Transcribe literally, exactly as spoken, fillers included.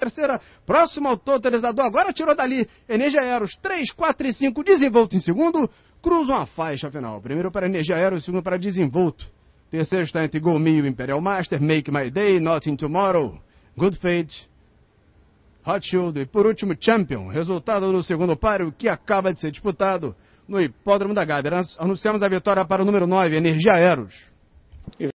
terceira, próximo ao totalizador, agora tirou dali, Energia Aeros, três, quatro e cinco, Desenvolto em segundo, cruzam a faixa final, primeiro para Energia Aeros, segundo para Desenvolto, terceiro está entre Go Me e Imperial Master, Make My Day, Nothing Tomorrow, Good Fate, Hot Shield e por último Champion, resultado do segundo páreo que acaba de ser disputado no Hipódromo da Gávea. Anunciamos a vitória para o número nove, Energia Aeros.